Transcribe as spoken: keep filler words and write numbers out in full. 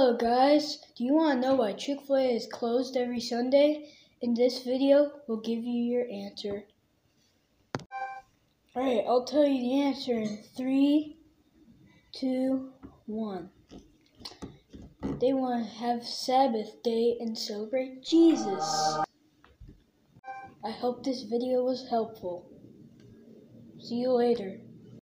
Hello guys, do you want to know why Chick-fil-A is closed every Sunday? In this video, we'll give you your answer. Alright, I'll tell you the answer in three, two, one. They want to have Sabbath day and celebrate Jesus. I hope this video was helpful. See you later.